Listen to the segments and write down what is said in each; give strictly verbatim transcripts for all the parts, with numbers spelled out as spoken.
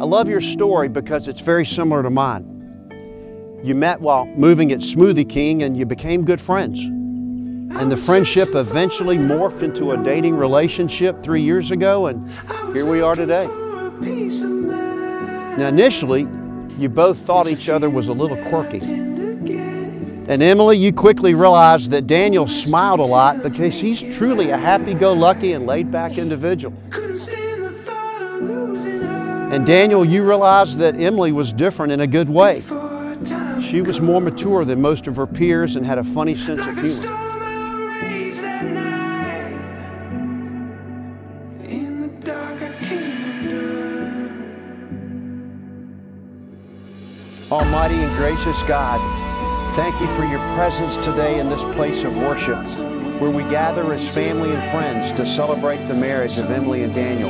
I love your story because it's very similar to mine. You met while moving at Smoothie King and you became good friends. And the friendship eventually morphed into a dating relationship three years ago, and here we are today. Now initially, you both thought each other was a little quirky. And Emily, you quickly realized that Daniel smiled a lot because he's truly a happy-go-lucky and laid-back individual. And Daniel, you realized that Emily was different in a good way. She was more mature than most of her peers and had a funny sense of humor. Almighty and gracious God, thank you for your presence today in this place of worship, where we gather as family and friends to celebrate the marriage of Emily and Daniel.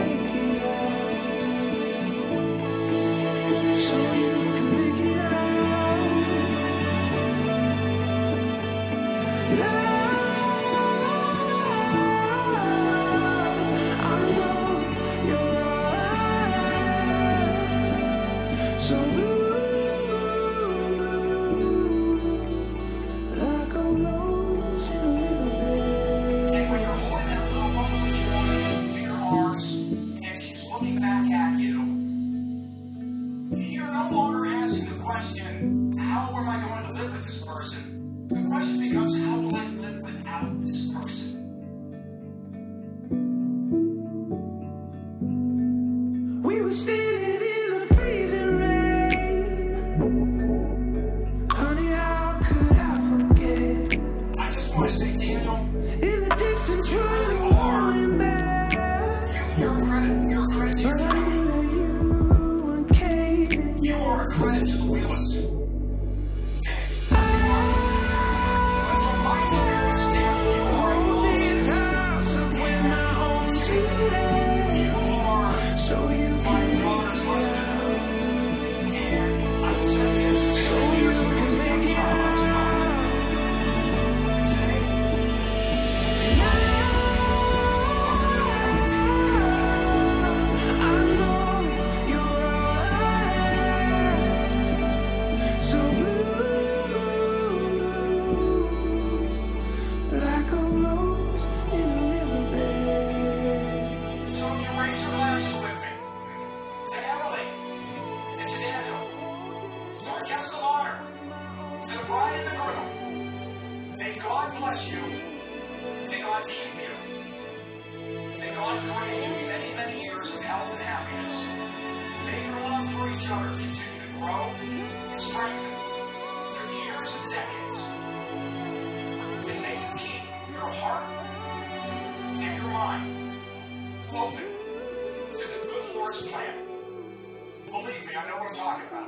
Open to the good Lord's plan. Believe me, I know what I'm talking about.